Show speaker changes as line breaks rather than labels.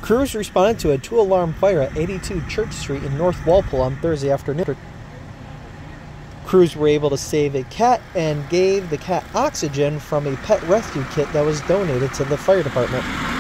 Crews responded to a 2-alarm fire at 82 Church Street in North Walpole on Thursday afternoon. Crews were able to save a cat and gave the cat oxygen from a pet rescue kit that was donated to the fire department.